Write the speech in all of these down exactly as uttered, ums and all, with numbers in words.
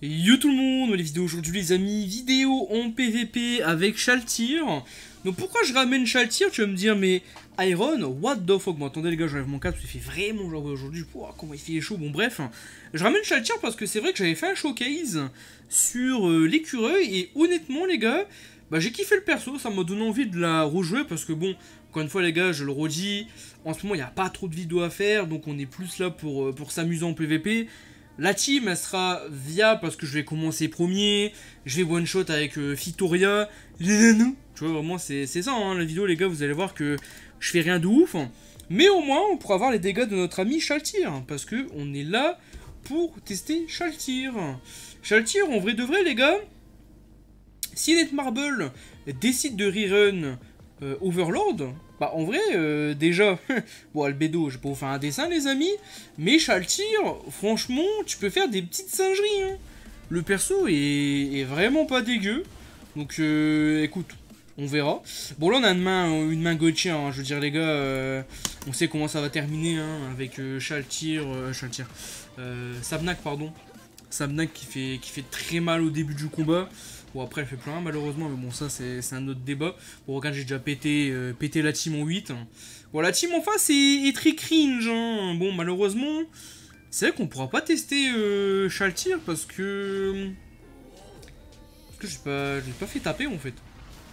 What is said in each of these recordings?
Yo tout le monde, les vidéos aujourd'hui les amis, vidéo en P V P avec Shaltyr. Donc pourquoi je ramène Shaltyr? Tu vas me dire mais Iron, what the fuck? Bon attendez les gars, j'enlève mon casque, il fait vraiment genre aujourd'hui, oh, comment il fait chaud, bon bref. Je ramène Shaltyr parce que c'est vrai que j'avais fait un showcase sur euh, l'écureuil et honnêtement les gars, bah, j'ai kiffé le perso, ça m'a donné envie de la rejouer parce que bon, encore une fois les gars, je le redis, en ce moment il n'y a pas trop de vidéos à faire, donc on est plus là pour, pour s'amuser en P V P. La team, elle sera viable parce que je vais commencer premier, je vais one-shot avec euh, Fitoria, les nanos. Tu vois, vraiment, c'est ça, hein, la vidéo, les gars, vous allez voir que je fais rien de ouf. Mais au moins, on pourra voir les dégâts de notre ami Shaltyr, parce que on est là pour tester Shaltyr. Shaltyr, en vrai de vrai, les gars, si Netmarble décide de rerun euh, Overlord, bah en vrai, euh, déjà, bon Albedo, je vais pas vous faire un dessin les amis, mais Shaltyr, franchement, tu peux faire des petites singeries, hein. Le perso est, est vraiment pas dégueu, donc euh, écoute, on verra. Bon là on a une main, une main Gauthier, hein, je veux dire les gars, euh, on sait comment ça va terminer, hein, avec euh, Shaltyr, euh, Shaltyr, euh, Sabnak pardon, Sabnak qui fait, qui fait très mal au début du combat. Bon après elle fait plus rien malheureusement, mais bon ça c'est un autre débat. Bon regarde, j'ai déjà pété, euh, pété la team en huit. Bon la team en face est, est très cringe, hein. Bon malheureusement, c'est vrai qu'on pourra pas tester euh, Shaltyr parce que... Parce que j'ai pas, j'ai pas fait taper en fait.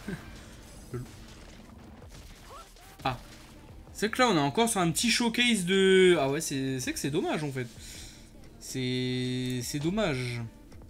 Ah. C'est que là on est encore sur un petit showcase de... Ah ouais c'est que c'est dommage en fait. C'est... C'est dommage.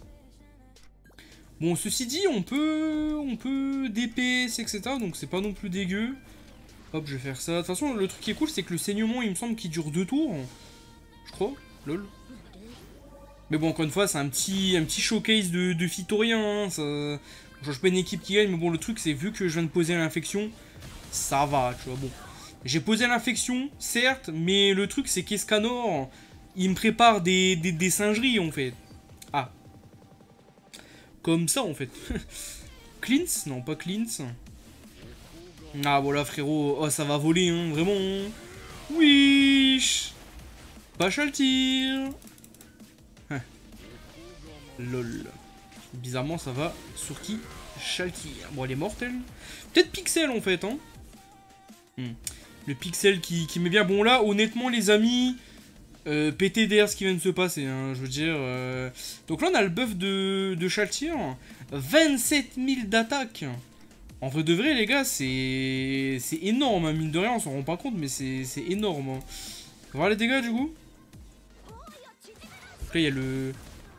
Bon, ceci dit, on peut, on peut D P S, et cetera. Donc c'est pas non plus dégueu. Hop, je vais faire ça. De toute façon, le truc qui est cool, c'est que le saignement, il me semble qu'il dure deux tours. Je crois. Lol. Mais bon, encore une fois, c'est un petit, un petit showcase de, de Fitorien. Hein. Ça... Je change pas une équipe qui gagne, mais bon, le truc, c'est vu que je viens de poser l'infection, ça va, tu vois. Bon, j'ai posé l'infection, certes, mais le truc, c'est qu'Escanor, il me prépare des, des, des singeries, en fait. Ah. Comme ça en fait. Cleans? Non, pas cleans. Ah voilà frérot, oh ça va voler hein, vraiment. Wesh. Pas Shaltyr. Hein. Lol. Bizarrement ça va sur qui? Shaltyr. Bon elle est morte elle. Peut-être Pixel en fait hein. Hmm. Le Pixel qui, qui met bien. Bon là honnêtement les amis, Euh, P T D R ce qui vient de se passer, hein, je veux dire. Euh... Donc là on a le buff de, de Shaltyr, vingt-sept mille d'attaque. En vrai de vrai les gars, c'est c'est énorme, hein, mine de rien, on s'en rend pas compte, mais c'est énorme. Hein. On va voir les dégâts du coup. Donc là il y a le...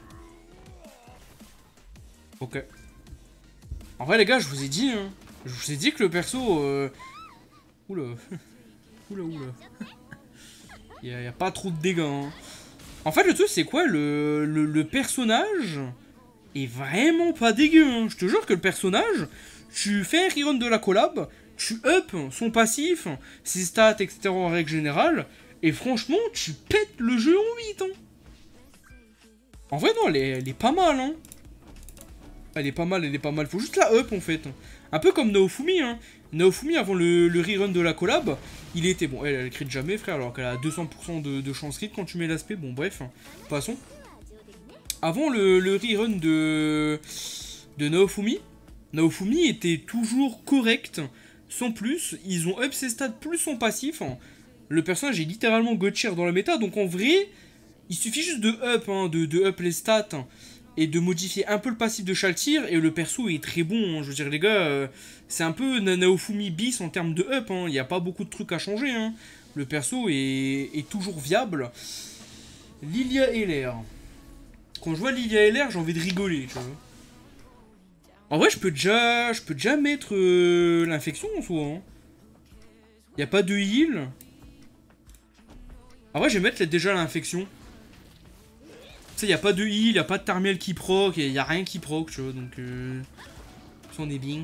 Ok. En vrai les gars, je vous ai dit, hein, je vous ai dit que le perso... Euh... Oula. Oula oula. Il n'y a, a pas trop de dégâts. Hein. En fait, le truc, c'est quoi le, le, le personnage est vraiment pas dégueu. Hein. Je te jure que le personnage, tu fais un rerun de la collab, tu up son passif, ses stats, et cetera en règle générale, et franchement, tu pètes le jeu en huit. Hein. En vrai, non, elle est, elle est pas mal. Hein. Elle est pas mal, elle est pas mal. Faut juste la up, en fait. Un peu comme Naofumi, hein. Naofumi, avant le, le rerun de la collab, il était... Bon, elle, elle crit jamais, frère, alors qu'elle a deux cents pour cent de, de chance crit quand tu mets l'aspect. Bon, bref, hein. Passons. Avant le, le rerun de, de Naofumi, Naofumi était toujours correct, sans plus. Ils ont up ses stats plus son passif. Le personnage est littéralement god tier dans la méta, donc en vrai, il suffit juste de up, hein, de, de up les stats, et de modifier un peu le passif de Shaltyr, et le perso est très bon, hein. Je veux dire les gars, euh, c'est un peu Naofumi bis en termes de up, hein. Il n'y a pas beaucoup de trucs à changer, hein. Le perso est, est toujours viable. Lilia Heller. Quand je vois Lilia Heller, j'ai envie de rigoler, tu vois. En vrai, je peux déjà, je peux déjà mettre euh, l'infection en soi, hein. Il n'y a pas de heal. En vrai, je vais mettre déjà l'infection. Il n'y a pas de heal, il n'y a pas de Tarmiel qui proc, il n'y a rien qui proc, tu vois, donc euh, ça on est bien.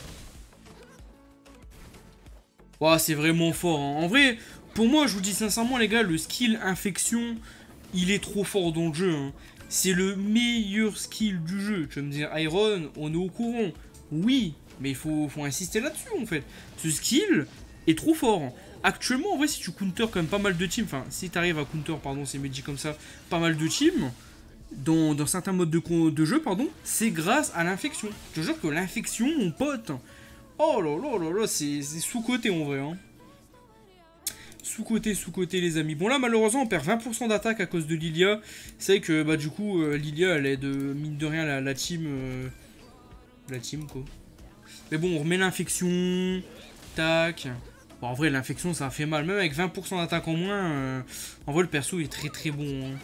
Wow, c'est vraiment fort, hein. En vrai, pour moi, je vous dis sincèrement, les gars, le skill infection, il est trop fort dans le jeu. Hein. C'est le meilleur skill du jeu. Tu vas me dire, Iron, on est au courant. Oui, mais il faut, faut insister là-dessus, en fait. Ce skill est trop fort. Hein. Actuellement, en vrai, si tu counter quand même pas mal de teams, enfin, si tu arrives à counter, pardon, c'est dit comme ça, pas mal de teams, dans, dans certains modes de, de jeu, pardon, c'est grâce à l'infection. Je te jure que l'infection, mon pote, oh là là là là, c'est sous-côté en vrai. Hein. Sous-côté, sous-côté les amis. Bon là malheureusement on perd vingt pour cent d'attaque à cause de Lilia. C'est vrai que bah du coup euh, Lilia elle aide euh, mine de rien la, la team. Euh, la team quoi. Mais bon on remet l'infection. Tac. Bon en vrai l'infection ça fait mal. Même avec vingt pour cent d'attaque en moins. Euh, en vrai le perso est très très bon. Hein.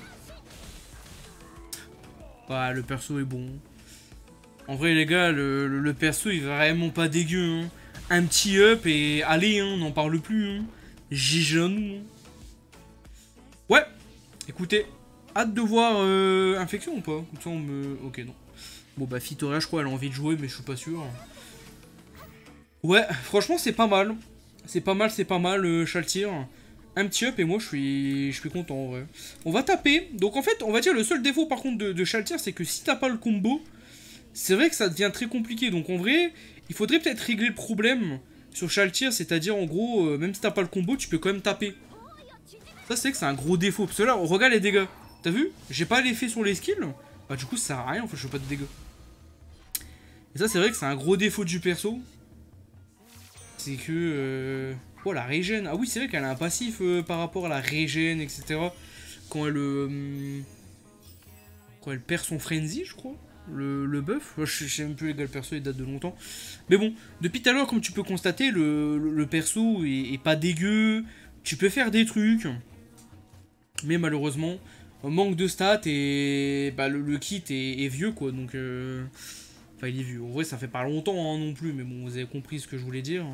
Ouais le perso est bon. En vrai les gars le, le, le perso il est vraiment pas dégueu. Hein. Un petit up et allez hein, on n'en parle plus. Hein. Gijon. Ouais, écoutez, hâte de voir euh, infection ou pas. Comme ça on me... Ok, non. Bon bah Fitoria, je crois, elle a envie de jouer, mais je suis pas sûr. Ouais, franchement, c'est pas mal. C'est pas mal, c'est pas mal, euh, Shaltyr. Un petit up et moi, je suis je suis content, en vrai. On va taper. Donc en fait, on va dire le seul défaut, par contre, de, de Shaltyr, c'est que si t'as pas le combo, c'est vrai que ça devient très compliqué. Donc en vrai, il faudrait peut-être régler le problème... Sur Shaltyr, c'est-à-dire en gros, euh, même si t'as pas le combo, tu peux quand même taper. Ça, c'est que c'est un gros défaut. Parce que là, on regarde les dégâts. T'as vu? J'ai pas l'effet sur les skills. Bah, du coup, ça sert à rien. En fait, je fais pas de dégâts. Et ça, c'est vrai que c'est un gros défaut du perso. C'est que. Euh... Oh, la régène. Ah oui, c'est vrai qu'elle a un passif euh, par rapport à la régène, et cetera. Quand elle. Euh... Quand elle perd son frenzy, je crois. Le, le buff, je sais même plus les gars, le perso il date de longtemps. Mais bon, depuis tout à l'heure, comme tu peux constater, le, le, le perso est, est pas dégueu. Tu peux faire des trucs. Mais malheureusement, manque de stats et bah, le, le kit est, est vieux quoi. Donc, euh... enfin, il est vieux. En vrai, ça fait pas longtemps hein, non plus. Mais bon, vous avez compris ce que je voulais dire.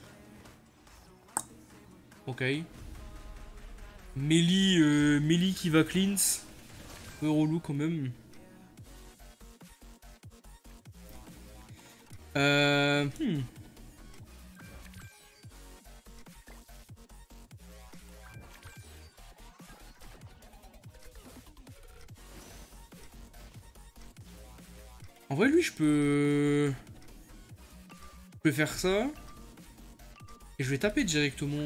Ok. Mélie, euh, Mélie qui va cleanse. Un peu relou quand même. Euh... Hmm. En vrai, lui, je peux... Je peux faire ça. Et je vais taper directement...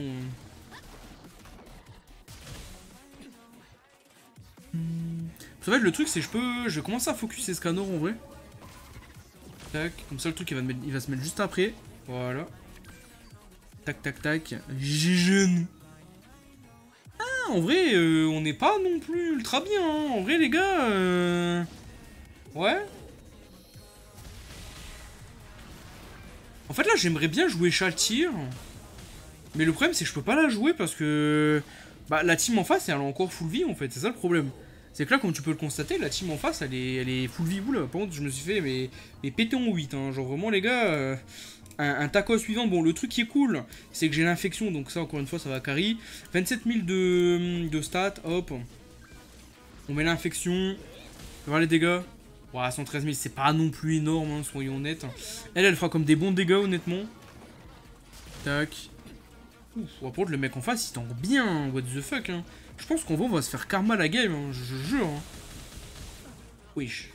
Hmm. En fait, le truc, c'est que je peux... Je vais commencer à focus Escanor, en vrai. Tac, comme ça le truc il va, mettre, il va se mettre juste après. Voilà. Tac, tac, tac. Gijon. Ah, en vrai, euh, on n'est pas non plus ultra bien. Hein. En vrai, les gars. Euh... Ouais. En fait, là, j'aimerais bien jouer Shaltyr. Mais le problème, c'est que je peux pas la jouer parce que. Bah, la team en face, elle a encore full vie en fait. C'est ça le problème. C'est que là, comme tu peux le constater, la team en face, elle est, elle est full vie. Oula, par contre, je me suis fait mais, mais péter en huit. Hein. Genre, vraiment, les gars, euh, un, un taco suivant. Bon, le truc qui est cool, c'est que j'ai l'infection. Donc, ça, encore une fois, ça va carry. vingt-sept mille de, de stats. Hop. On met l'infection. On va voir les dégâts. Ouais, cent treize mille, c'est pas non plus énorme, hein, soyons honnêtes. Elle, elle fera comme des bons dégâts, honnêtement. Tac. Ouf, par contre, le mec en face, il tank bien. What the fuck, hein. Je pense qu'on va, on va se faire karma la game, hein, je, je jure. Hein. Wesh.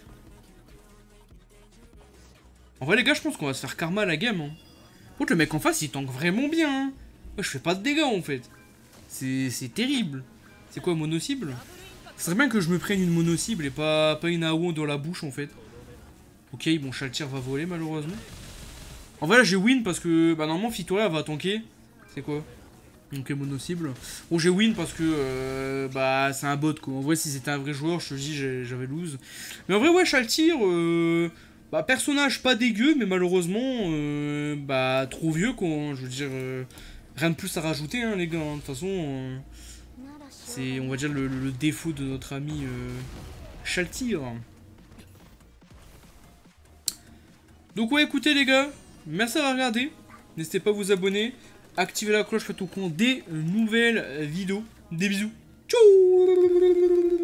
En vrai, les gars, je pense qu'on va se faire karma la game. Hein. Par contre, le mec en face, il tank vraiment bien. Hein. Moi, je fais pas de dégâts, en fait. C'est terrible. C'est quoi, mono-cible? Ça serait bien que je me prenne une mono-cible et pas, pas une A O dans la bouche, en fait. Ok, bon, Shaltyr va voler, malheureusement. En vrai, là, j'ai win parce que, bah, normalement, Fitoria va tanker. C'est quoi? Ok, mono-cible. Bon, j'ai win parce que euh, bah c'est un bot quoi. En vrai, si c'était un vrai joueur, je te dis, j'avais lose. Mais en vrai, ouais, Shaltyr, euh, bah, personnage pas dégueu, mais malheureusement, euh, bah trop vieux quoi. Hein, je veux dire, euh, rien de plus à rajouter, hein, les gars. De toute façon, euh, c'est, on va dire, le, le défaut de notre ami euh, Shaltyr. Donc, ouais, écoutez, les gars, merci d'avoir regardé. N'hésitez pas à vous abonner. Activez la cloche, faites au compte des nouvelles vidéos. Des bisous. Ciao.